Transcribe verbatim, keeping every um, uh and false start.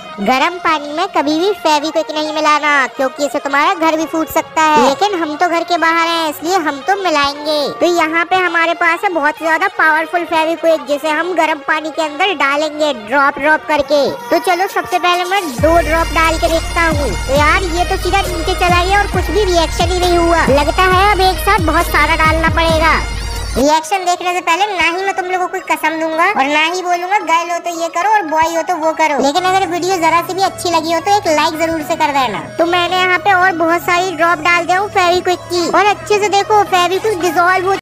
गर्म पानी में कभी भी फेविक्विक नहीं मिलाना, क्योंकि इससे तुम्हारा घर भी फूट सकता है। लेकिन हम तो घर के बाहर हैं, इसलिए हम तो मिलाएंगे। तो यहाँ पे हमारे पास है बहुत ज्यादा पावरफुल फेविक्विक, जिसे हम गर्म पानी के अंदर डालेंगे ड्रॉप ड्रॉप करके। तो चलो सबसे पहले मैं दो ड्रॉप डाल के देखता हूँ। तो यार ये तो सीधा नीचे चला गया और कुछ भी रिएक्शन ही नहीं हुआ। लगता है अब एक साथ बहुत सारा डालना पड़ेगा। रिएक्शन देखने से पहले ना ही मैं तुम लोगों को कसम दूंगा और ना ही बोलूंगा गर्ल हो तो ये करो और बॉय हो तो वो करो। लेकिन अगर वीडियो जरा सी भी अच्छी लगी हो तो एक लाइक जरूर से कर देना। तो मैंने यहाँ पे और बहुत सारी ड्रॉप डाल दिया हूँ फेविक्विक की, और अच्छे से देखो फेविक्विक डिसॉल्व हो